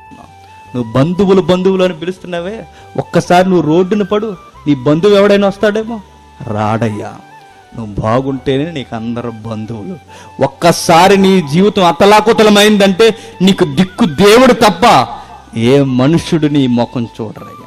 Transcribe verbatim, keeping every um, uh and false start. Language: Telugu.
నువ్వు బంధువులు బంధువులు అని పిలుస్తున్నావే, ఒక్కసారి నువ్వు రోడ్డున పడు, నీ బంధువు ఎవడైనా వస్తాడేమో, రాడయ్యా. నువ్వు బాగుంటేనే నీకు అందరు బంధువులు. ఒక్కసారి నీ జీవితం అతలాకుతలమైందంటే నీకు దిక్కు దేవుడు తప్ప ఏ మనుషుడు నీ ముఖం చూడరయ్యా.